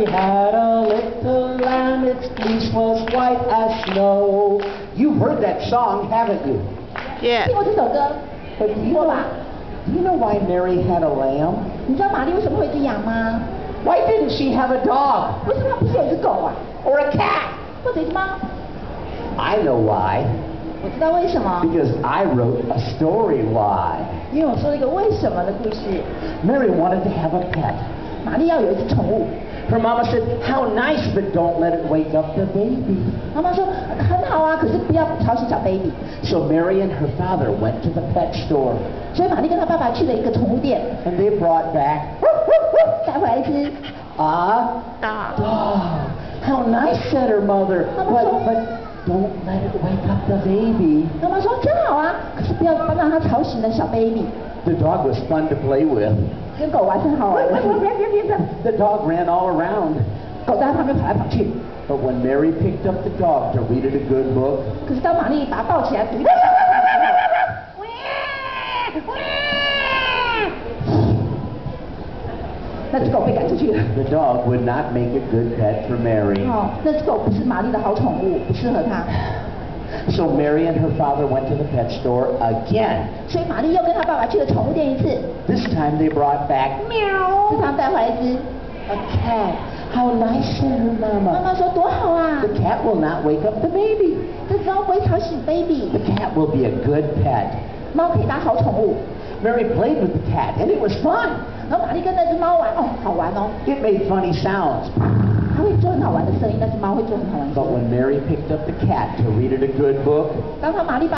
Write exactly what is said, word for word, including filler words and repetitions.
Mary had a little lamb, its fleece was white as snow. You've heard that song, haven't you? Yeah. 听过这首歌， But do 听 you 过 know, 吧？ do you know why Mary had a lamb? 你知道玛丽为什么会有一只羊吗？ Why didn't she have a dog? 为什么她不是有一只狗啊， Or a cat? 或者一只猫？ I know why. 我知道为什么， Because I wrote a story why. 因为我说了一个为什么的故事。 Mary wanted to have a pet. 玛丽要有一只宠物， Her mama said, how nice, but don't let it wake up the baby. 妈妈说很好啊，可是不要吵醒小 baby。 So Mary and her father went to the pet store. 所以玛丽跟她爸爸去了一个宠物店， And they brought back 带回来一只 a Dog. dog. How nice, said her mother. But, but don't let it wake up the baby. 妈妈说真好啊，可是不要让它吵醒了小 baby。 The dog was fun to play with. 跟狗玩是很好玩的， The dog ran all around. 狗在它旁边跑来跑去。 But when Mary picked up the dog to read it a good book, 可是当玛丽把它抱起来读，那只狗被赶出去了。 the dog would not make a good pet for Mary. 哦，那只狗不是玛丽的好宠物，不适合它。 So Mary and her father went to the pet store again. 所以玛丽又跟她爸爸去了宠物店一次， This time they brought back 这趟带回来一只。 a cat. How nice, said her 妈 mama. 妈说多好啊， The cat will not wake up the baby. 这只猫不会吵醒 baby， The cat will be a good pet. 猫可以当好宠物。 Mary played with the cat, and it was fun. 然后玛丽跟那只猫玩，哦，好玩哦， It made funny sounds. 它会做很好玩的声音，但是猫会做很好玩的声 But 音。 when Mary picked up the cat to read it a good book, 当她玛丽把